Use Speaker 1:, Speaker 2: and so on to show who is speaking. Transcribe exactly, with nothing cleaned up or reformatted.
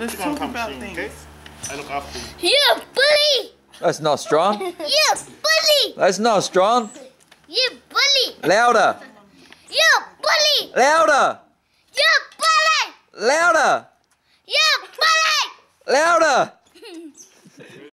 Speaker 1: Let's talk about things. Okay? I look after you.
Speaker 2: You bully!
Speaker 3: That's not strong.
Speaker 2: You bully!
Speaker 3: That's not strong.
Speaker 2: You bully!
Speaker 3: Louder.
Speaker 2: You bully!
Speaker 3: Louder.
Speaker 2: You bully!
Speaker 3: Louder.
Speaker 2: You bully!
Speaker 3: Louder.